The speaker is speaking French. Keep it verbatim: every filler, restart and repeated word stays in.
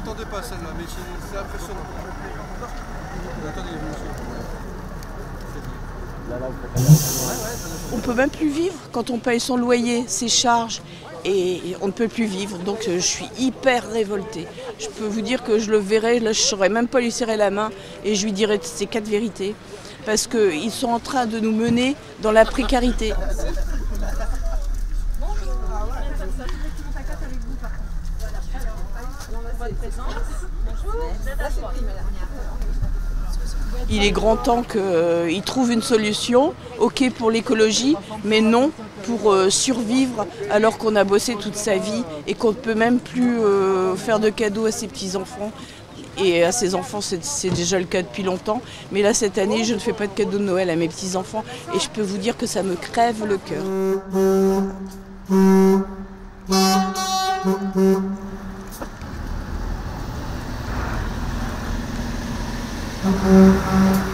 m'attendais pas à celle-là, mais c'est impressionnant. Attendez, on ne peut même plus vivre quand on paye son loyer, ses charges, et on ne peut plus vivre. Donc je suis hyper révoltée. Je peux vous dire que je le verrai, là, je ne saurais même pas lui serrer la main et je lui dirai ces quatre vérités. Parce qu'ils sont en train de nous mener dans la précarité. Il est grand temps qu'ils trouvent une solution, ok pour l'écologie, mais non pour euh, survivre alors qu'on a bossé toute sa vie et qu'on ne peut même plus euh, faire de cadeaux à ses petits-enfants. Et à ses enfants, c'est déjà le cas depuis longtemps. Mais là, cette année, je ne fais pas de cadeaux de Noël à mes petits-enfants. Et je peux vous dire que ça me crève le cœur. Thank you.